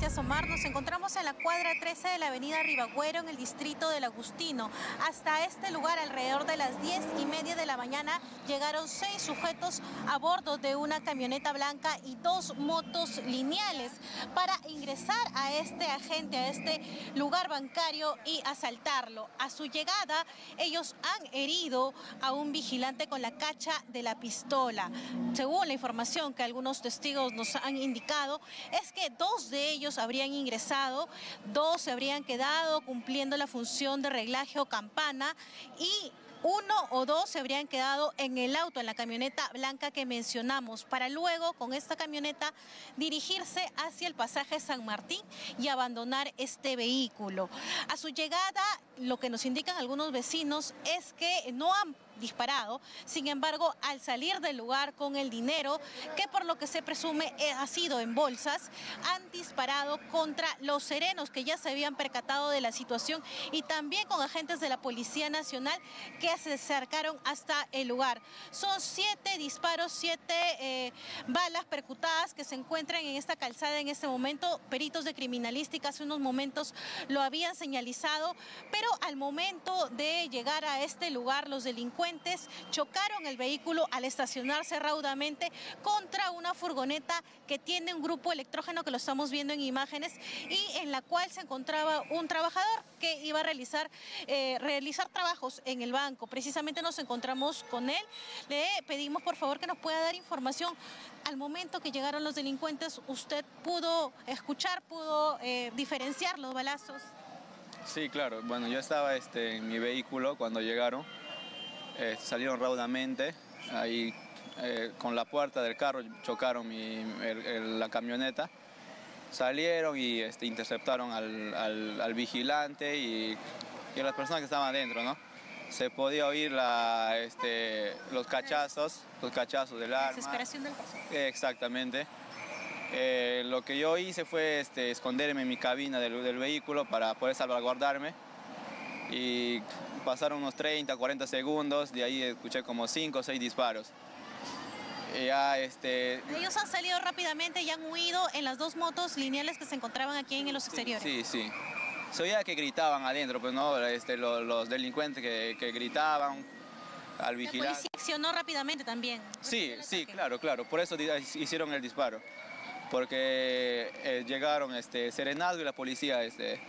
gracias, Omar. Nos encontramos en la cuadra 13 de la avenida Ribagüero, en el distrito del Agustino. Hasta este lugar, alrededor de las 10:30 de la mañana, llegaron 6 sujetos a bordo de una camioneta blanca y 2 motos lineales para ingresar a este agente, a este lugar bancario y asaltarlo. A su llegada, ellos han herido a un vigilante con la cacha de la pistola. Según la información que algunos testigos nos han indicado, es que 2 de ellos habrían ingresado, 2 se habrían quedado cumpliendo la función de reglaje o campana y 1 o 2 se habrían quedado en el auto, en la camioneta blanca que mencionamos, para luego con esta camioneta dirigirse hacia el pasaje San Martín y abandonar este vehículo. A su llegada, lo que nos indican algunos vecinos es que no han disparado, sin embargo, al salir del lugar con el dinero, que por lo que se presume ha sido en bolsas, han disparado contra los serenos que ya se habían percatado de la situación y también con agentes de la Policía Nacional que se acercaron hasta el lugar. Son 7 disparos, 7 balas percutadas que se encuentran en esta calzada en este momento. Peritos de criminalística hace unos momentos lo habían señalizado, pero al momento de llegar a este lugar, los delincuentes chocaron el vehículo al estacionarse raudamente contra una furgoneta que tiene un grupo electrógeno que lo estamos viendo en imágenes y en la cual se encontraba un trabajador que iba a realizar trabajos en el banco. Precisamente nos encontramos con él. Le pedimos por favor que nos pueda dar información. Al momento que llegaron los delincuentes, ¿usted pudo escuchar, pudo diferenciar los balazos? Sí, claro. Bueno, yo estaba en mi vehículo cuando llegaron. Salieron raudamente, ahí con la puerta del carro chocaron la camioneta, salieron y interceptaron al vigilante y a las personas que estaban adentro, ¿no? Se podía oír los cachazos del arma. Desesperación del caso. Exactamente. Lo que yo hice fue esconderme en mi cabina del vehículo para poder salvaguardarme y pasaron unos 30, 40 segundos, de ahí escuché como 5 o 6 disparos. Ellos han salido rápidamente y han huido en las 2 motos lineales que se encontraban aquí en los exteriores. Sí. Se oía que gritaban adentro, pues no, los delincuentes que gritaban al vigilante. La policía accionó rápidamente también. Sí, claro, por eso hicieron el disparo, porque llegaron Serenazgo y la policía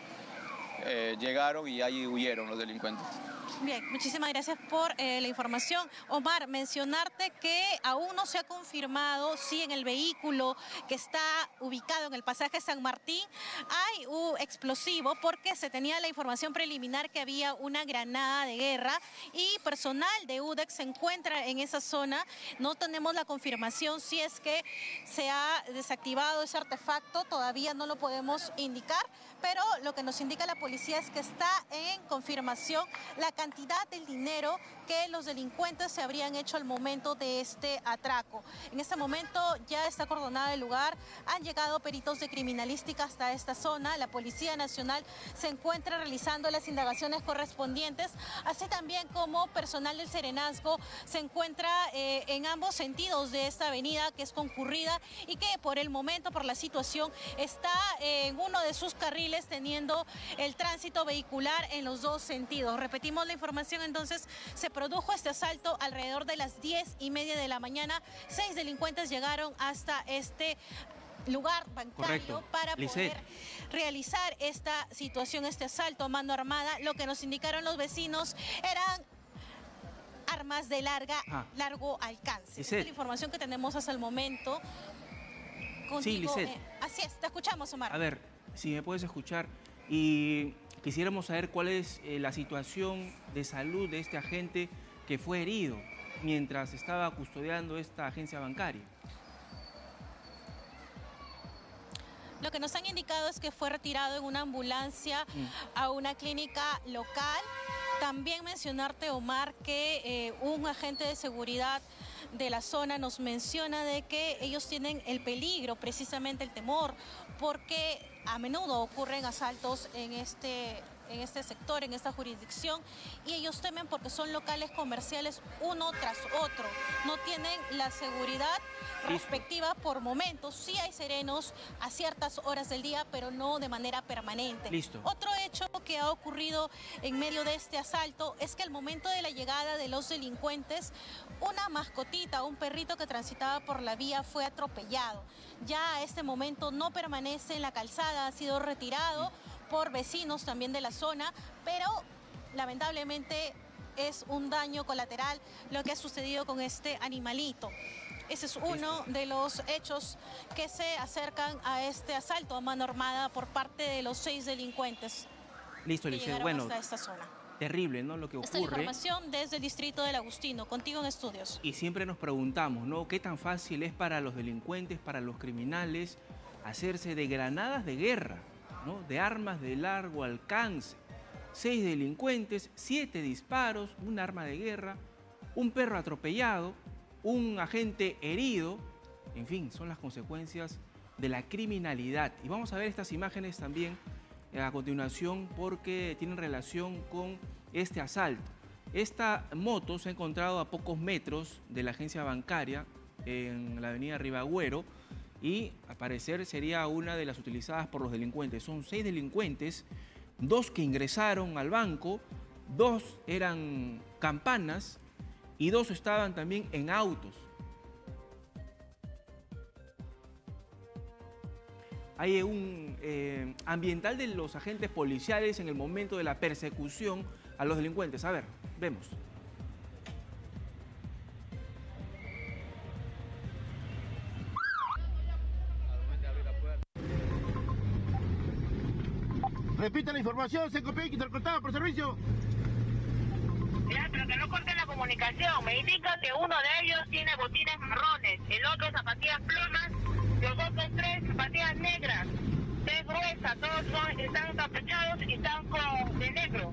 llegaron y ahí huyeron los delincuentes. Bien, muchísimas gracias por la información. Omar, mencionarte que aún no se ha confirmado si en el vehículo que está ubicado en el pasaje San Martín hay un explosivo, porque se tenía la información preliminar que había una granada de guerra y personal de UDEC se encuentra en esa zona. No tenemos la confirmación si es que se ha desactivado ese artefacto, todavía no lo podemos indicar, pero lo que nos indica la policía es que está en confirmación la cantidad del dinero que los delincuentes se habrían hecho al momento de este atraco. En este momento ya está acordonado el lugar, han llegado peritos de criminalística hasta esta zona, la Policía Nacional se encuentra realizando las indagaciones correspondientes, así también como personal del Serenazgo se encuentra en ambos sentidos de esta avenida que es concurrida y que por el momento, por la situación, está en uno de sus carriles teniendo el tránsito vehicular en los 2 sentidos. Repetimos la información, entonces se produjo este asalto alrededor de las 10:30 de la mañana. 6 delincuentes llegaron hasta este lugar bancario para poder realizar esta situación, este asalto a mano armada. Lo que nos indicaron los vecinos eran armas de largo alcance. Esta es la información que tenemos hasta el momento. Contigo, sí, Lisset. Así es, te escuchamos, Omar. A ver, si me puedes escuchar. Y quisiéramos saber cuál es la situación de salud de este agente que fue herido mientras estaba custodiando esta agencia bancaria. Lo que nos han indicado es que fue retirado en una ambulancia a una clínica local. También mencionarte, Omar, que un agente de seguridad de la zona nos menciona de que ellos tienen el peligro, precisamente el temor, porque a menudo ocurren asaltos en este en este sector, en esta jurisdicción, y ellos temen porque son locales comerciales uno tras otro. No tienen la seguridad respectiva por momentos. Sí hay serenos a ciertas horas del día, pero no de manera permanente. Listo. Otro hecho que ha ocurrido en medio de este asalto es que al momento de la llegada de los delincuentes, una mascotita, un perrito que transitaba por la vía fue atropellado. Ya a este momento no permanece en la calzada, ha sido retirado por vecinos también de la zona, pero lamentablemente es un daño colateral lo que ha sucedido con este animalito. Ese es uno de los hechos que se acercan a este asalto a mano armada por parte de los 6 delincuentes. Listo, Lisset. Bueno, hasta esta zona. Terrible, ¿no? Lo que ocurre. Esta es la información desde el distrito del Agustino, contigo en estudios. Y siempre nos preguntamos, ¿no? ¿Qué tan fácil es para los delincuentes, para los criminales, hacerse de granadas de guerra, ¿no? De armas de largo alcance? 6 delincuentes, 7 disparos, un arma de guerra, un perro atropellado, un agente herido. En fin, son las consecuencias de la criminalidad. Y vamos a ver estas imágenes también a continuación porque tienen relación con este asalto. Esta moto se ha encontrado a pocos metros de la agencia bancaria en la avenida Ribagüero y al parecer sería una de las utilizadas por los delincuentes. Son 6 delincuentes, 2 que ingresaron al banco, 2 eran campanas y 2 estaban también en autos. Hay un ambiental de los agentes policiales en el momento de la persecución a los delincuentes. A ver, vemos. Repite la información, se copió y interpretada por servicio. Ya, pero que no corte la comunicación. Me indica que uno de ellos tiene botines marrones, el otro zapatillas plumas, los otros 3 zapatillas negras, 3 gruesas, todos están capuchados y están de negro.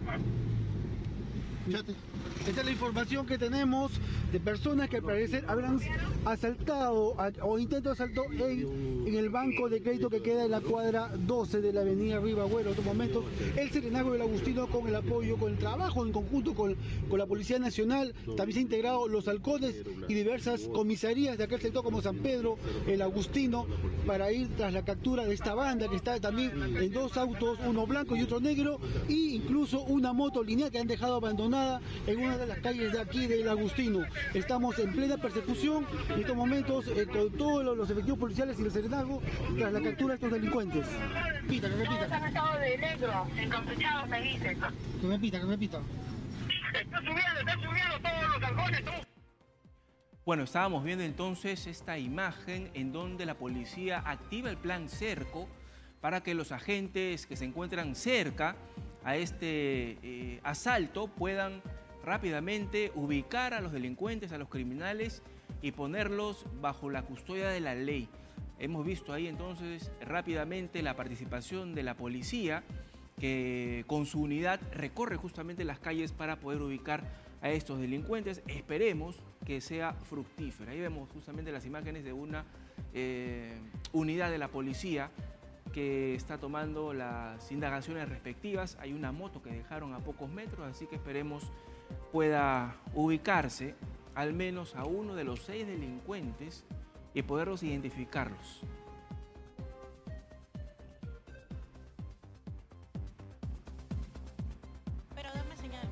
Esta es la información que tenemos de personas que al parecer habrán asaltado o intento de asalto en el banco de crédito que queda en la cuadra 12 de la avenida Ribagüero. En estos momentos el Serenazgo del Agustino, con el apoyo, con el trabajo en conjunto con la Policía Nacional, también se han integrado los halcones y diversas comisarías de aquel sector como San Pedro, el Agustino, para ir tras la captura de esta banda que está también en 2 autos, uno blanco y otro negro, e incluso una moto lineal que han dejado abandonada en una de las calles de aquí del Agustino. Estamos en plena persecución en estos momentos con todos los efectivos policiales y el Serenazgo tras la captura de estos delincuentes. Repita, que repita. Todos han estado de negro, encapuchados, me dicen. Que repita, que repita. Están subiendo todos los halcones, tú. Bueno, estábamos viendo entonces esta imagen en donde la policía activa el plan cerco para que los agentes que se encuentran cerca a este asalto puedan rápidamente ubicar a los delincuentes, a los criminales y ponerlos bajo la custodia de la ley. Hemos visto ahí entonces rápidamente la participación de la policía que con su unidad recorre justamente las calles para poder ubicar a estos delincuentes. Esperemos que sea fructífera. Ahí vemos justamente las imágenes de una unidad de la policía que está tomando las indagaciones respectivas. Hay una moto que dejaron a pocos metros, así que esperemos pueda ubicarse al menos a uno de los 6 delincuentes y poderlos identificarlos. Pero dame señal.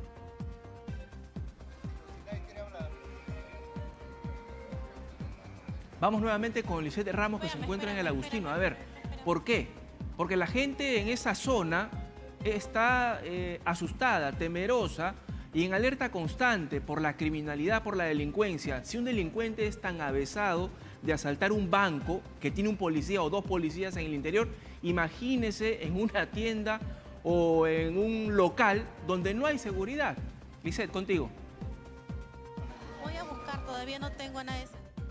Vamos nuevamente con Lisset Ramos, que se encuentra en el Agustino. A ver, ¿por qué? Porque la gente en esa zona está asustada, temerosa y en alerta constante por la criminalidad, por la delincuencia. Si un delincuente es tan avesado de asaltar un banco que tiene un policía o 2 policías en el interior, imagínese en una tienda o en un local donde no hay seguridad. Lisset, contigo. Voy a buscar, todavía no tengo a nadie.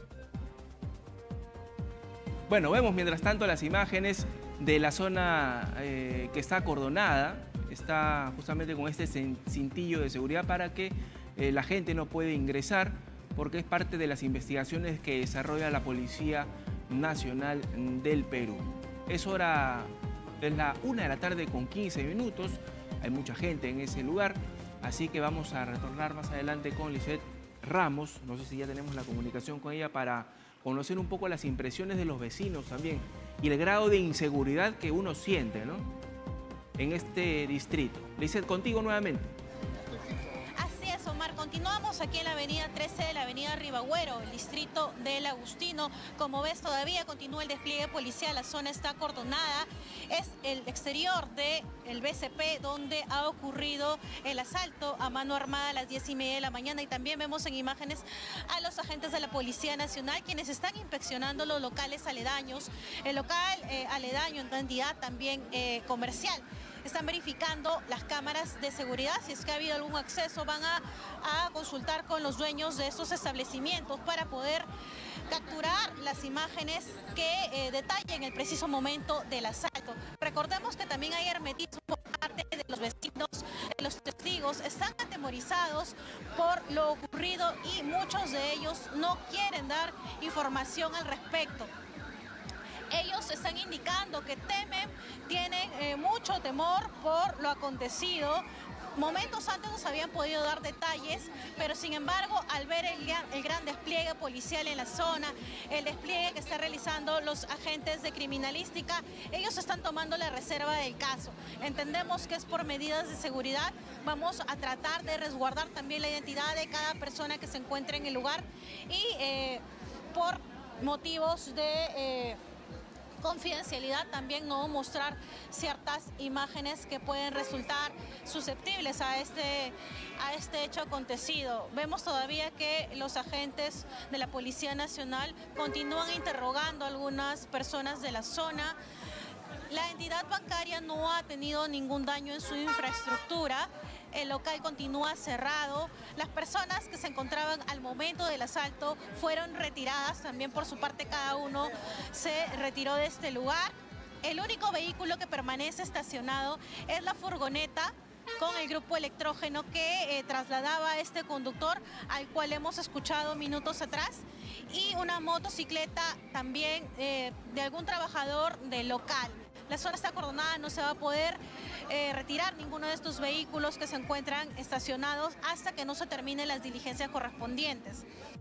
Bueno, vemos mientras tanto las imágenes de la zona que está acordonada. Está justamente con este cintillo de seguridad para que la gente no puede ingresar, porque es parte de las investigaciones que desarrolla la Policía Nacional del Perú. Es la 1 de la tarde con 15 minutos. hay mucha gente en ese lugar, así que vamos a retornar más adelante con Lisette Ramos, no sé si ya tenemos la comunicación con ella para conocer un poco las impresiones de los vecinos también y el grado de inseguridad que uno siente, ¿no?, en este distrito. Lisette, contigo nuevamente. Así es, Omar. Continuamos aquí en la avenida 13 de la avenida Ribagüero, el distrito del Agustino. Como ves, todavía continúa el despliegue policial, la zona está acordonada. Es el exterior del BCP donde ha ocurrido el asalto a mano armada a las 10:30 de la mañana, y también vemos en imágenes a los agentes de la Policía Nacional quienes están inspeccionando los locales aledaños, el local aledaño en entidad también comercial. Están verificando las cámaras de seguridad, si es que ha habido algún acceso, van a consultar con los dueños de estos establecimientos para poder capturar las imágenes que detallen el preciso momento del asalto. Recordemos que también hay hermetismo por parte de los vecinos, de los testigos, están atemorizados por lo ocurrido y muchos de ellos no quieren dar información al respecto. Ellos están indicando que temen, tienen mucho temor por lo acontecido. Momentos antes nos habían podido dar detalles, pero sin embargo, al ver el gran despliegue policial en la zona, el despliegue que están realizando los agentes de criminalística, ellos están tomando la reserva del caso. Entendemos que es por medidas de seguridad. Vamos a tratar de resguardar también la identidad de cada persona que se encuentre en el lugar y por motivos de confidencialidad también no mostrar ciertas imágenes que pueden resultar susceptibles a este hecho acontecido. Vemos todavía que los agentes de la Policía Nacional continúan interrogando a algunas personas de la zona. La entidad bancaria no ha tenido ningún daño en su infraestructura. El local continúa cerrado. Las personas que se encontraban al momento del asalto fueron retiradas. También por su parte cada uno se retiró de este lugar. El único vehículo que permanece estacionado es la furgoneta con el grupo electrógeno que trasladaba a este conductor al cual hemos escuchado minutos atrás, y una motocicleta también de algún trabajador del local. La zona está acordonada, no se va a poder retirar ninguno de estos vehículos que se encuentran estacionados hasta que no se terminen las diligencias correspondientes.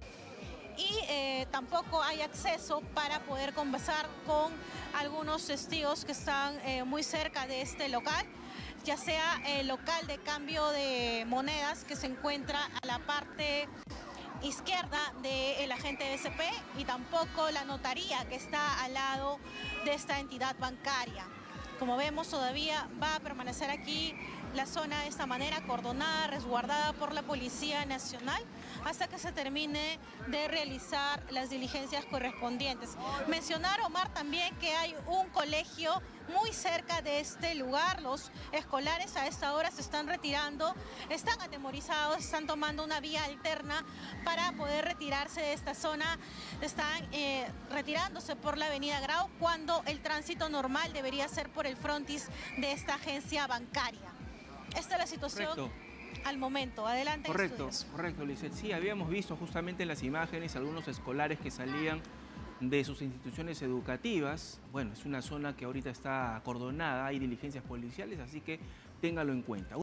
Y tampoco hay acceso para poder conversar con algunos testigos que están muy cerca de este local, ya sea el local de cambio de monedas que se encuentra a la parte izquierda del agente BCP, y tampoco la notaría que está al lado de esta entidad bancaria. Como vemos, todavía va a permanecer aquí la zona de esta manera, acordonada, resguardada por la Policía Nacional, hasta que se termine de realizar las diligencias correspondientes. Mencionar, Omar, también que hay un colegio muy cerca de este lugar. Los escolares a esta hora se están retirando, están atemorizados, están tomando una vía alterna para poder retirarse de esta zona. Están retirándose por la avenida Grau, cuando el tránsito normal debería ser por el frontis de esta agencia bancaria. Esta es la situación. Correcto. Al momento. Adelante. Correcto, correcto, Lisette. Sí, habíamos visto justamente en las imágenes algunos escolares que salían de sus instituciones educativas. Bueno, es una zona que ahorita está acordonada, hay diligencias policiales, así que téngalo en cuenta.